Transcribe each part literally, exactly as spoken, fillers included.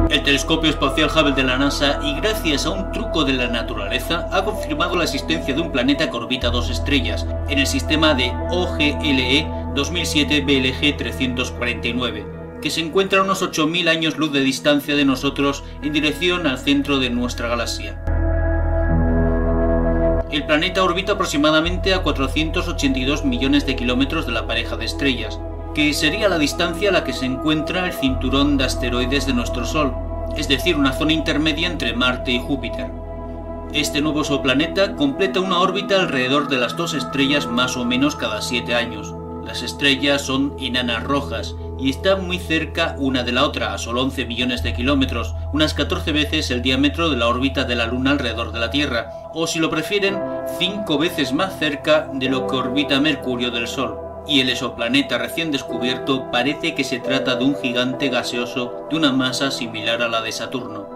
El telescopio espacial Hubble de la NASA, y gracias a un truco de la naturaleza, ha confirmado la existencia de un planeta que orbita dos estrellas, en el sistema de O G L E dos mil siete B L G trescientos cuarenta y nueve, que se encuentra a unos ocho mil años luz de distancia de nosotros en dirección al centro de nuestra galaxia. El planeta orbita aproximadamente a cuatrocientos ochenta y dos millones de kilómetros de la pareja de estrellas, que sería la distancia a la que se encuentra el cinturón de asteroides de nuestro Sol, es decir, una zona intermedia entre Marte y Júpiter. Este nuevo exoplaneta completa una órbita alrededor de las dos estrellas más o menos cada siete años. Las estrellas son enanas rojas y están muy cerca una de la otra, a solo once millones de kilómetros, unas catorce veces el diámetro de la órbita de la Luna alrededor de la Tierra, o si lo prefieren, cinco veces más cerca de lo que orbita Mercurio del Sol. Y el exoplaneta recién descubierto parece que se trata de un gigante gaseoso de una masa similar a la de Saturno.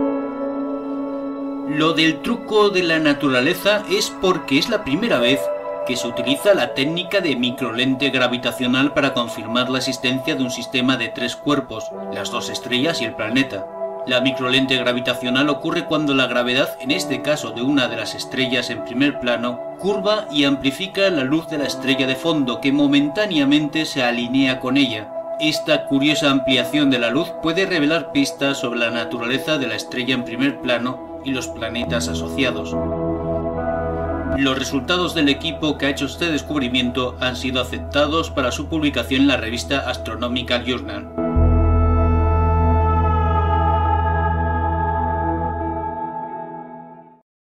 Lo del truco de la naturaleza es porque es la primera vez que se utiliza la técnica de microlente gravitacional para confirmar la existencia de un sistema de tres cuerpos, las dos estrellas y el planeta. La microlente gravitacional ocurre cuando la gravedad, en este caso de una de las estrellas en primer plano, curva y amplifica la luz de la estrella de fondo, que momentáneamente se alinea con ella. Esta curiosa ampliación de la luz puede revelar pistas sobre la naturaleza de la estrella en primer plano y los planetas asociados. Los resultados del equipo que ha hecho este descubrimiento han sido aceptados para su publicación en la revista Astronomical Journal.